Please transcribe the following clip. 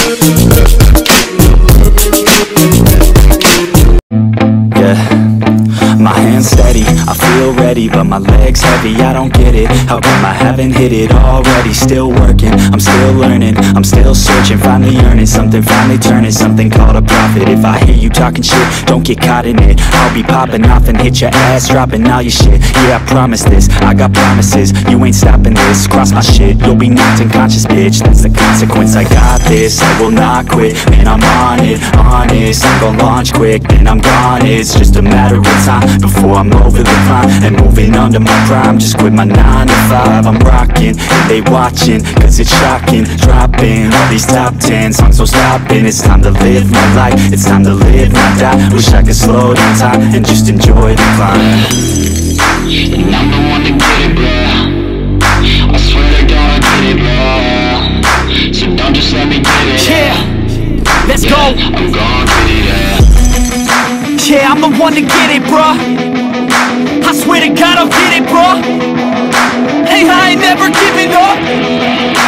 My hands steady, I feel ready, but my legs heavy, I don't get it. How come I haven't hit it already? Still working, I'm still learning, I'm still searching, finally earning something, finally turning something called a profit. If I hear you talking shit, don't get caught in it. I'll be popping off and hit your ass, dropping all your shit. Yeah, I promise this, I got promises, you ain't stopping this. Cross my shit, you'll be knocked unconscious, bitch. That's the consequence, I got this, I will not quit. Man, I'm on it, honest, I'm gon' launch quick, then I'm gone. It's just a matter of time before I'm over the climb and moving under my prime. Just quit my 9 to 5, I'm rocking, and they watching, cause it's shocking. Dropping all these top 10 songs, so stopping. It's time to live my life, it's time to live, not die. Wish I could slow down time and just enjoy the climb. And I'm the one to get it, bro. I swear to God I get it, bro. So don't just let me get it. Yeah, let's go. I'm gon' get it, yeah. Yeah, I'm the one to get it, bruh. I swear to God I'll get it, bruh. Hey, I ain't never giving up.